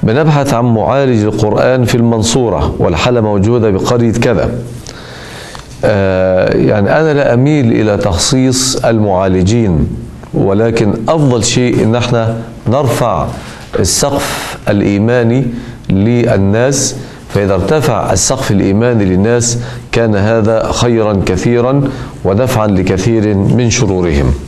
بنبحث عن معالج القرآن في المنصورة والحالة موجودة بقرية كذا. يعني أنا لا أميل إلى تخصيص المعالجين، ولكن أفضل شيء إن احنا نرفع السقف الإيماني للناس، فإذا ارتفع السقف الإيماني للناس كان هذا خيرا كثيرا ودفعا لكثير من شرورهم.